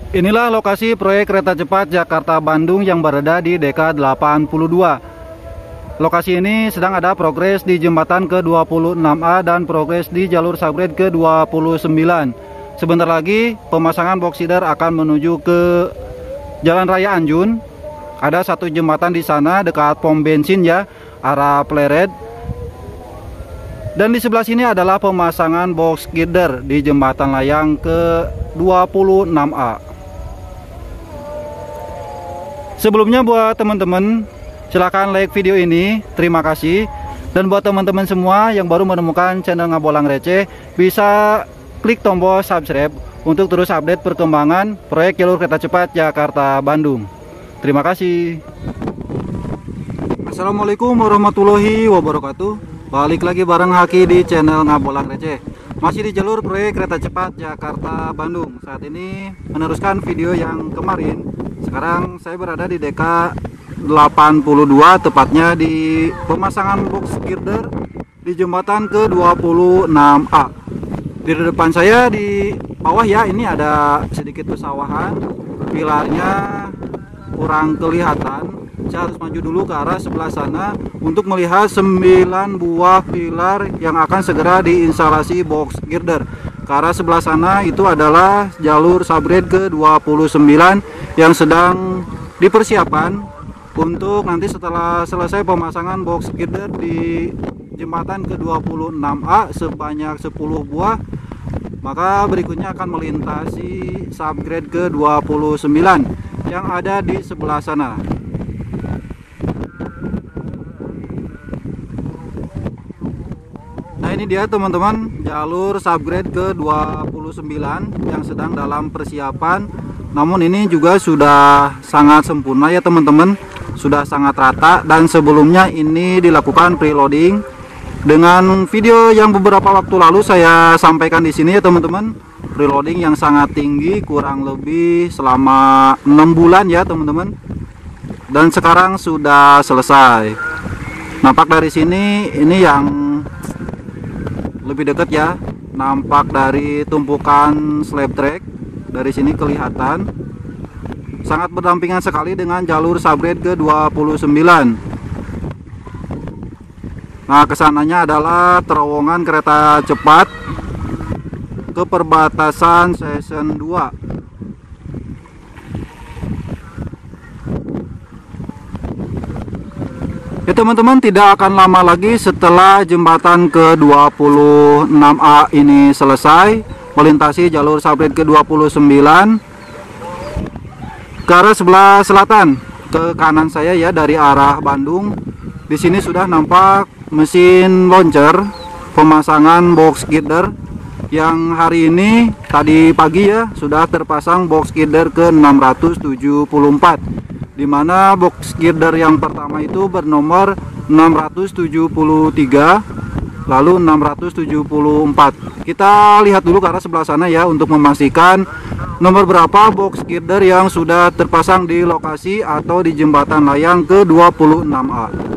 Inilah lokasi proyek kereta cepat Jakarta-Bandung yang berada di DK82. Lokasi ini sedang ada progres di jembatan ke-26A dan progres di jalur subgrade ke-29. Sebentar lagi pemasangan box girder akan menuju ke Jalan Raya Anjun. Ada satu jembatan di sana dekat pom bensin ya, arah Pleret. Dan di sebelah sini adalah pemasangan box girder di jembatan layang ke-26A. Sebelumnya buat teman-teman, silahkan like video ini, terima kasih. Dan buat teman-teman semua yang baru menemukan channel Ngabolang Receh, bisa klik tombol subscribe untuk terus update perkembangan proyek jalur kereta cepat Jakarta-Bandung. Terima kasih. Assalamualaikum warahmatullahi wabarakatuh. Balik lagi bareng Haki di channel Ngabolang Receh. Masih di jalur proyek kereta cepat Jakarta-Bandung. Saat ini meneruskan video yang kemarin. Sekarang saya berada di DK82, tepatnya di pemasangan box girder di jembatan ke-26A. Di depan saya di bawah ya, ini ada sedikit pesawahan, pilarnya kurang kelihatan. Saya harus maju dulu ke arah sebelah sana untuk melihat 9 buah pilar yang akan segera diinstalasi box girder. Ke arah sebelah sana itu adalah jalur subgrade ke-29 yang sedang dipersiapkan untuk nanti setelah selesai pemasangan box girder di jembatan ke-26A sebanyak 10 buah, maka berikutnya akan melintasi subgrade ke-29 yang ada di sebelah sana. Nah, ini dia teman-teman, jalur subgrade ke-29 yang sedang dalam persiapan. Namun ini juga sudah sangat sempurna ya teman-teman, sudah sangat rata. Dan sebelumnya ini dilakukan preloading dengan video yang beberapa waktu lalu saya sampaikan di sini ya teman-teman. Preloading yang sangat tinggi, kurang lebih selama 6 bulan ya teman-teman. Dan sekarang sudah selesai. Nampak dari sini ini yang lebih dekat ya, nampak dari tumpukan slab track. Dari sini kelihatan sangat berdampingan sekali dengan jalur subgrade ke-29. Nah, kesananya adalah terowongan kereta cepat ke perbatasan season 2. Ya teman-teman, tidak akan lama lagi setelah jembatan ke-26A ini selesai melintasi jalur subgrade ke-29 ke arah sebelah selatan ke kanan saya ya, dari arah Bandung. Di sini sudah nampak mesin launcher pemasangan box girder yang hari ini tadi pagi ya sudah terpasang box girder ke-674, di mana box girder yang pertama itu bernomor 673, lalu 674. Kita lihat dulu ke arah sebelah sana ya untuk memastikan nomor berapa box girder yang sudah terpasang di lokasi atau di jembatan layang ke-26A.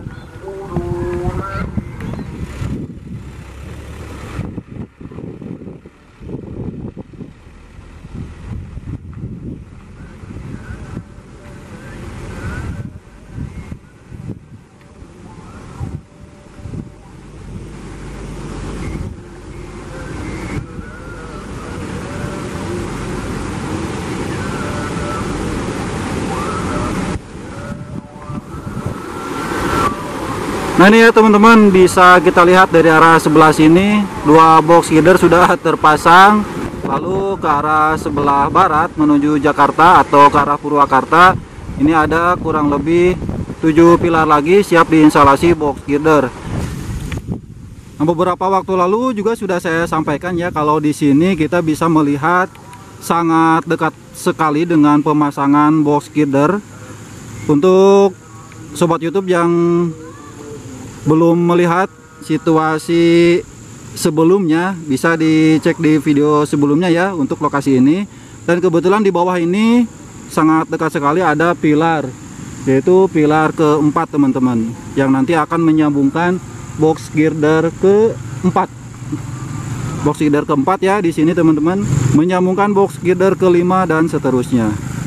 Nah, ini ya teman-teman, bisa kita lihat dari arah sebelah sini dua box girder sudah terpasang. Lalu ke arah sebelah barat menuju Jakarta atau ke arah Purwakarta, ini ada kurang lebih 7 pilar lagi siap diinstalasi box girder. Nah, beberapa waktu lalu juga sudah saya sampaikan ya, kalau di sini kita bisa melihat sangat dekat sekali dengan pemasangan box girder. Untuk sobat YouTube yang belum melihat situasi sebelumnya, bisa dicek di video sebelumnya ya untuk lokasi ini. Dan kebetulan di bawah ini sangat dekat sekali ada pilar, yaitu pilar keempat teman-teman, yang nanti akan menyambungkan box girder keempat. box girder keempat ya di sini teman-teman, menyambungkan box girder kelima dan seterusnya.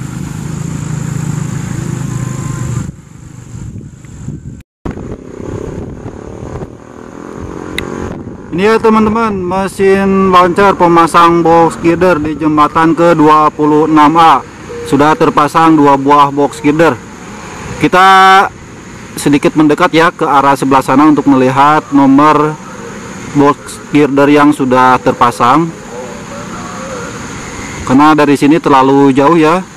Ini ya teman-teman, mesin launcher pemasang box girder di jembatan ke-26A. Sudah terpasang 2 buah box girder. Kita sedikit mendekat ya ke arah sebelah sana untuk melihat nomor box girder yang sudah terpasang. Karena dari sini terlalu jauh ya.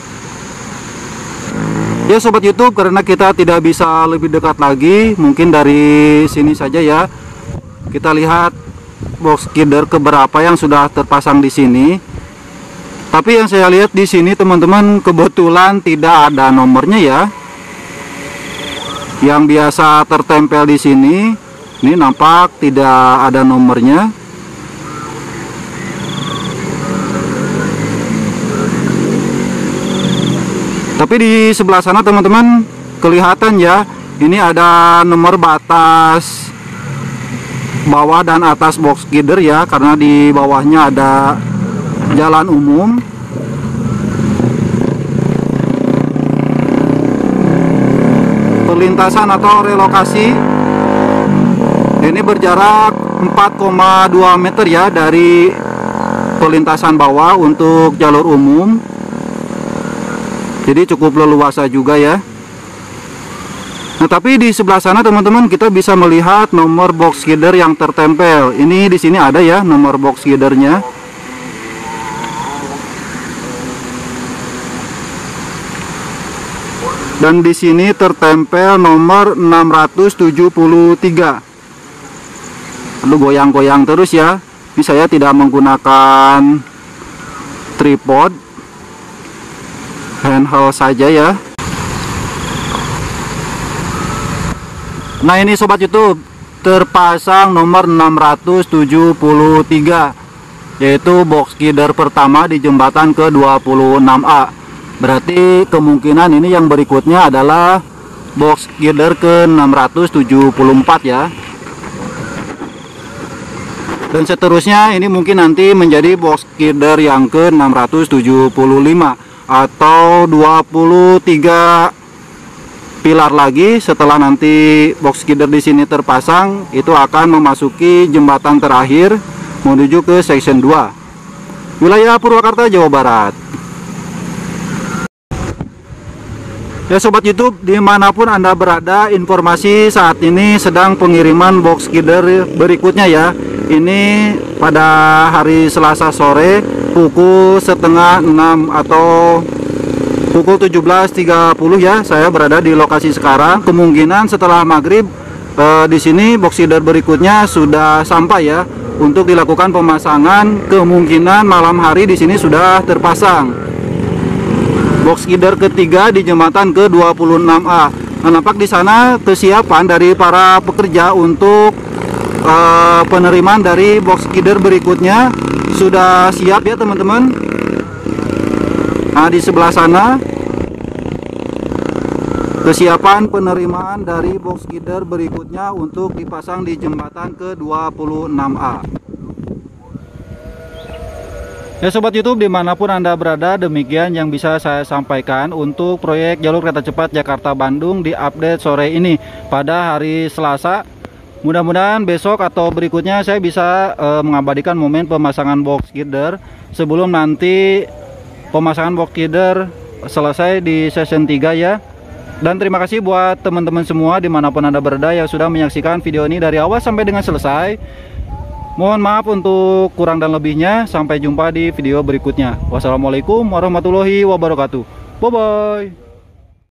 Ya sobat YouTube, karena kita tidak bisa lebih dekat lagi, mungkin dari sini saja ya. Kita lihat box girder keberapa yang sudah terpasang di sini. Tapi yang saya lihat di sini teman-teman, kebetulan tidak ada nomornya ya. Yang biasa tertempel di sini, ini nampak tidak ada nomornya. Tapi di sebelah sana teman-teman kelihatan ya, ini ada nomor batas bawah dan atas box girder ya, karena di bawahnya ada jalan umum. Perlintasan atau relokasi ini berjarak 4,2 meter ya dari perlintasan bawah untuk jalur umum, jadi cukup leluasa juga ya. Nah, tapi di sebelah sana teman-teman kita bisa melihat nomor box girder yang tertempel. Ini di sini ada ya nomor box girdernya. Dan di sini tertempel nomor 673. Aduh, goyang-goyang terus ya. Ini saya tidak menggunakan tripod, handheld saja ya. Nah ini sobat YouTube, terpasang nomor 673, yaitu box girder pertama di jembatan ke-26A. Berarti kemungkinan ini yang berikutnya adalah box girder ke-674 ya. Dan seterusnya ini mungkin nanti menjadi box girder yang ke-675 atau 23 pilar lagi. Setelah nanti box girder di sini terpasang, itu akan memasuki jembatan terakhir menuju ke section 2 wilayah Purwakarta, Jawa Barat. Ya sobat YouTube, dimanapun Anda berada, informasi saat ini sedang pengiriman box girder berikutnya ya. Ini pada hari Selasa sore pukul setengah 6 atau pukul 17.30 ya, saya berada di lokasi sekarang. Kemungkinan setelah maghrib di sini box girder berikutnya sudah sampai ya untuk dilakukan pemasangan. Kemungkinan malam hari di sini sudah terpasang box girder ketiga di jembatan ke-26A. Nah, nampak di sana kesiapan dari para pekerja untuk penerimaan dari box girder berikutnya sudah siap ya teman-teman. Nah di sebelah sana kesiapan penerimaan dari box girder berikutnya untuk dipasang di jembatan ke-26A. Ya sobat YouTube, dimanapun Anda berada, demikian yang bisa saya sampaikan untuk proyek jalur kereta cepat Jakarta-Bandung di update sore ini pada hari Selasa. Mudah-mudahan besok atau berikutnya saya bisa mengabadikan momen pemasangan box girder sebelum nanti pemasangan box girder selesai di season 3 ya. Dan terima kasih buat teman-teman semua dimanapun Anda berada yang sudah menyaksikan video ini dari awal sampai dengan selesai. Mohon maaf untuk kurang dan lebihnya. Sampai jumpa di video berikutnya. Wassalamualaikum warahmatullahi wabarakatuh. Bye bye.